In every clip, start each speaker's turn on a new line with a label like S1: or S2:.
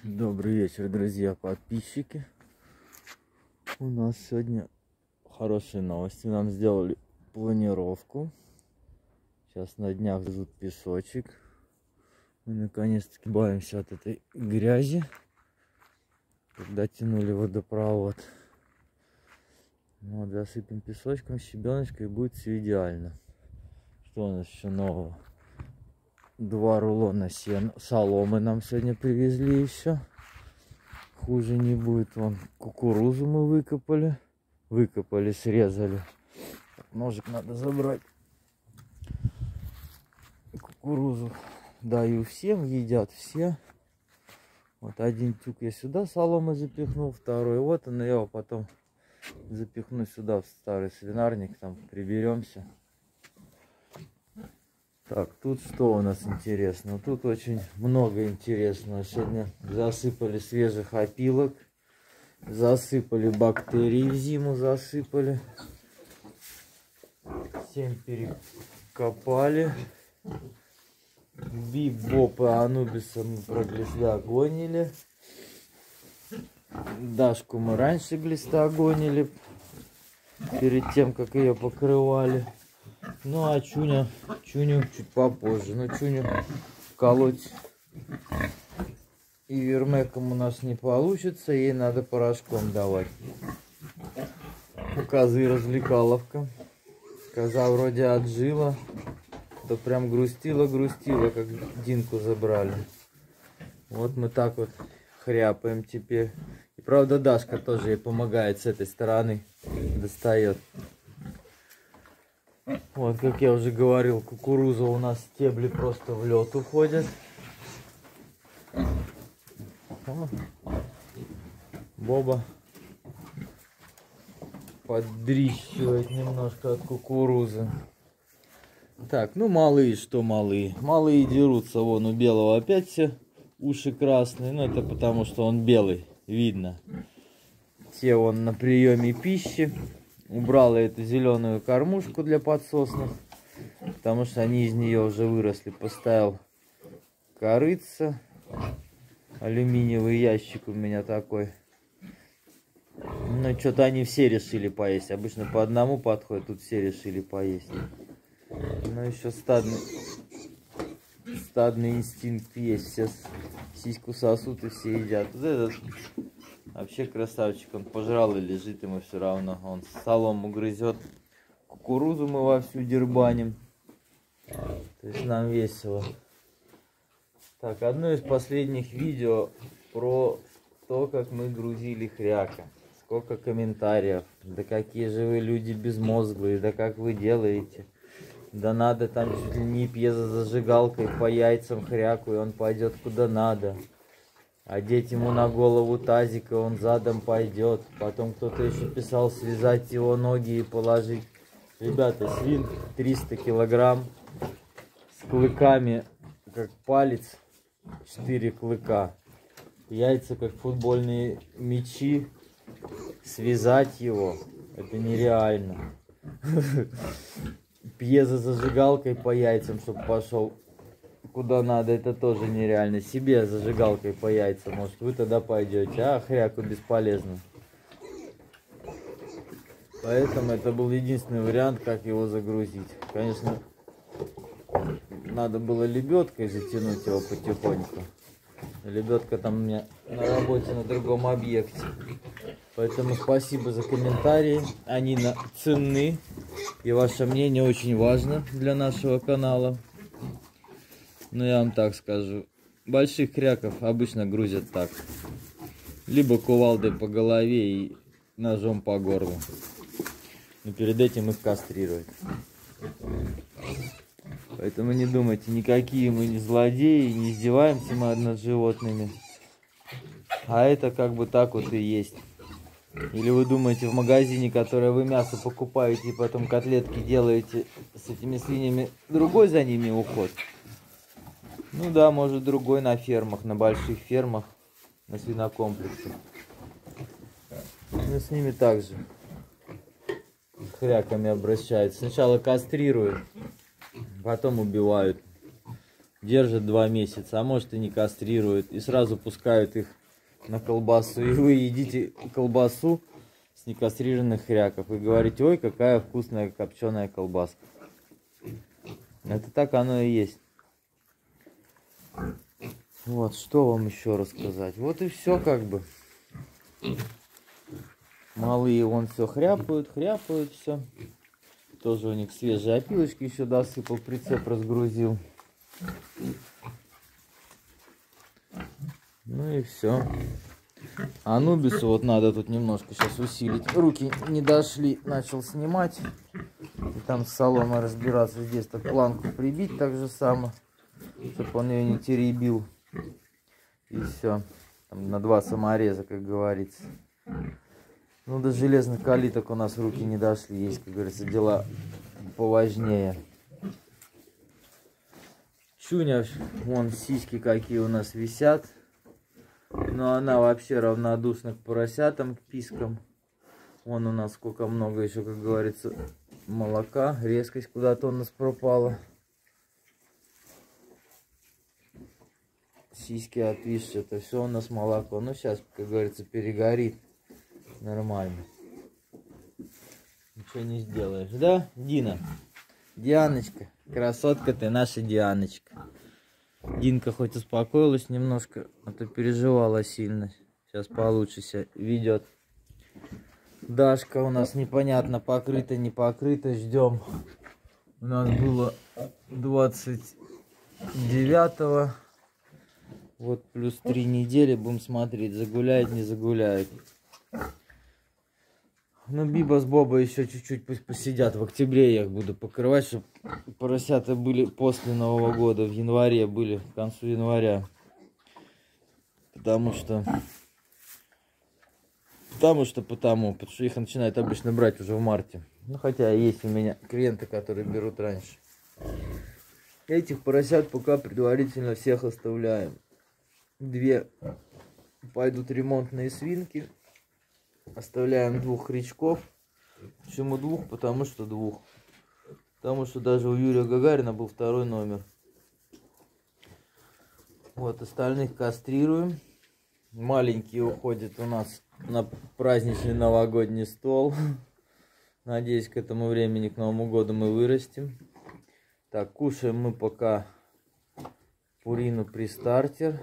S1: Добрый вечер, друзья, подписчики. У нас сегодня хорошие новости. Нам сделали планировку. Сейчас на днях везут песочек. Мы наконец-таки избавимся от этой грязи, когда тянули водопровод. Вот, засыпем песочком, щебеночкой, и будет все идеально. Что у нас еще нового? 2 рулона соломы нам сегодня привезли еще. Хуже не будет. Вон кукурузу мы выкопали, срезали. Ножик надо забрать. Кукурузу даю всем, едят все. Вот один тюк я сюда соломы запихнул, второй вот он, и я его потом запихну сюда в старый свинарник, там приберемся. Так, тут что у нас интересно? Тут очень много интересного. Сегодня засыпали свежих опилок, засыпали бактерии в зиму, засыпали. 7 перекопали. Бибоп и Анубиса мы проглистогонили. Дашку мы раньше глистогонили, перед тем, как ее покрывали. Ну а Чуню чуть попозже. Но Чуню колоть и вермеком у нас не получится. Ей надо порошком давать. У козы развлекаловка. Коза вроде отжила. То прям грустила, как Динку забрали. Вот мы так вот хряпаем теперь. И правда Дашка тоже ей помогает с этой стороны. Достает. Вот, как я уже говорил, кукуруза у нас, стебли просто в лед уходят. Боба поддрищивает немножко от кукурузы. Так, ну малые, что малые? Малые дерутся, вон у белого опять все уши красные. Ну это потому, что он белый, видно. Те он на приеме пищи. Убрала эту зеленую кормушку для подсосных, потому что они из нее уже выросли. Поставил корыца. Алюминиевый ящик у меня такой. Ну, что-то они все решили поесть. Обычно по одному подходят, тут все решили поесть. Ну, еще стадный инстинкт есть. Все сиську сосут и все едят. Вот этот вообще красавчик. Он пожрал и лежит, ему все равно. Он солому грызет. Кукурузу мы вовсю дербаним. То есть нам весело. Так, одно из последних видео про то, как мы грузили хряка. Сколько комментариев. Да какие же вы люди безмозглые. Да как вы делаете. Да надо там чуть ли не пьезозажигалкой по яйцам хряку, и он пойдет куда надо. Одеть ему на голову тазик, и он задом пойдет. Потом кто-то еще писал связать его ноги и положить. Ребята, свин 300 килограмм с клыками, как палец, 4 клыка. Яйца, как футбольные мячи. Связать его, это нереально. Пьезозажигалкой по яйцам, чтобы пошел куда надо, это тоже нереально. Себе зажигалкой по яйцам, может вы тогда пойдете, а хряку бесполезно. Поэтому это был единственный вариант, как его загрузить. Конечно, надо было лебедкой затянуть его потихоньку. Лебедка там у меня на работе на другом объекте. Поэтому спасибо за комментарии. Они ценны. И ваше мнение очень важно для нашего канала. Но я вам так скажу. Больших хряков обычно грузят так. Либо кувалдой по голове и ножом по горлу. Но перед этим их кастрируют. Поэтому не думайте, никакие мы не злодеи, не издеваемся мы над животными. А это как бы так вот и есть. Или вы думаете, в магазине, которое вы мясо покупаете и потом котлетки делаете с этими свиньями, другой за ними уход? Ну да, может другой на фермах, на больших фермах, на свинокомплексах. Но с ними также хряками обращаются. Сначала кастрируют, потом убивают. держат 2 месяца, а может и не кастрируют. И сразу пускают их на колбасу. И вы едите колбасу с некастрированных хряков. И говорите: ой, какая вкусная копченая колбаска. Это так оно и есть. Вот, что вам еще рассказать? Вот и все как бы. Малые вон все хряпают, все. Тоже у них свежие опилочки еще досыпал, прицеп разгрузил. Ну и все. Анубису вот надо тут немножко сейчас усилить. Руки не дошли, начал снимать. И там с соломой разбираться. Здесь так планку прибить так же само, чтобы он ее не теребил. И все. Там на 2 самореза, как говорится. Ну, до железных калиток у нас руки не дошли. Есть, как говорится, дела поважнее. Чуня, вон сиськи какие у нас висят. Но она вообще равнодушна к поросятам, к пискам. Вон у нас сколько много еще, как говорится, молока. Резкость куда-то у нас пропала. Сиськи отвисшие, это все у нас молоко. Ну, сейчас, как говорится, перегорит. Нормально. Ничего не сделаешь, да, Дина? Дианочка, красотка ты, наша Дианочка. Динка хоть успокоилась немножко, а то переживала сильно. Сейчас получше себя ведет. Дашка у нас непонятно, покрыта, не покрыта, ждем. У нас было 29-го. Вот плюс 3 недели, будем смотреть, загуляет, не загуляет. Ну, Биба с Бобой еще чуть-чуть пусть посидят. В октябре я их буду покрывать, чтобы поросята были после Нового года. В январе были, к концу января. Потому что их начинают обычно брать уже в марте. Ну, хотя есть у меня клиенты, которые берут раньше. Этих поросят пока предварительно всех оставляем. 2 пойдут ремонтные свинки. Оставляем 2 хрячков. Почему 2? Потому что 2. Потому что даже у Юрия Гагарина был 2-й номер. Вот, остальных кастрируем. Маленькие уходят у нас на праздничный новогодний стол. Надеюсь, к этому времени, к Новому году мы вырастим. Так, кушаем мы пока Purina Pre-Starter.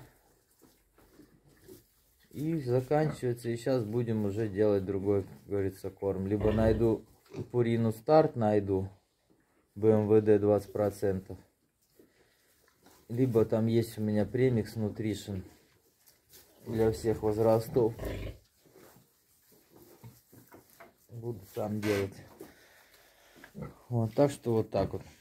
S1: И заканчивается. И сейчас будем уже делать другой, как говорится, корм. Либо найду Purina Start, найду БМВД 20%. Либо там есть у меня Premix Nutrition для всех возрастов. Буду сам делать. Вот, так что вот так вот.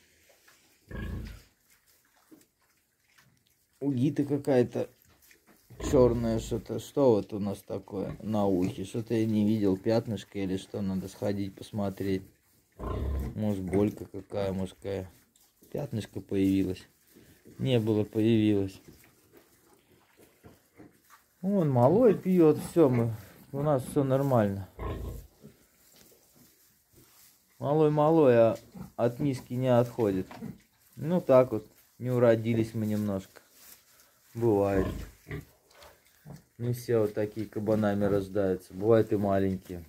S1: У Гиты какая-то черное что-то. Что вот у нас такое на ухе? Что-то я не видел. Пятнышко или что? Надо сходить посмотреть. Может, болька какая, может, какая. Пятнышко появилось. Не было, появилось. Вон малой пьет. Все, у нас все нормально. Малой, а от миски не отходит. Ну так вот. Не уродились мы немножко. Бывает. Не все вот такие кабанами рождаются. Бывают и маленькие.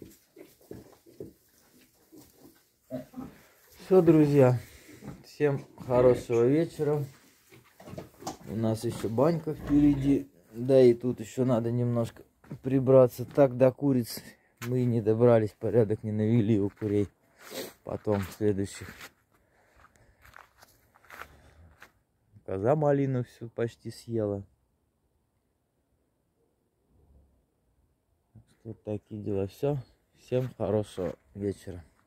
S1: Все, друзья. Всем хорошего вечера. У нас еще банька впереди. Да и тут еще надо немножко прибраться. Так до куриц мы и не добрались. Порядок не навели у курей. Потом следующих. Коза малину всю почти съела. Вот такие дела. Все. Всем хорошего вечера.